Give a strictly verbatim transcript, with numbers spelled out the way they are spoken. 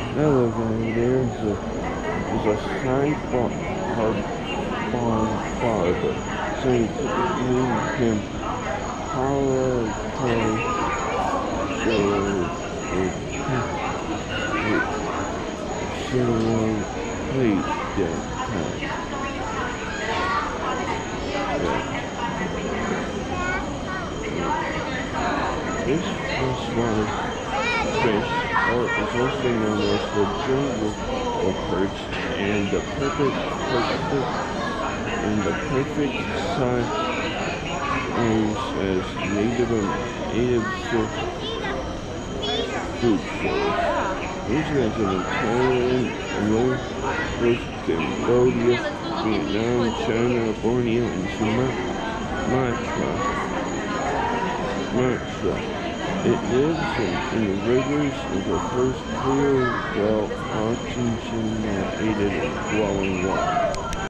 Elevator is a, is a sidewalk barber. So you can power play so it so wait that time. Yeah. This was one fish art is also known as the jungle of perch and the perfect perfect and the perfect size as native native food source. These guys are in Thailand, Laos, Cambodia, Vietnam, China, Borneo, and Sumatra. Sumatra. It lives in, in the rivers of the first clear, well, oxygenated flowing water.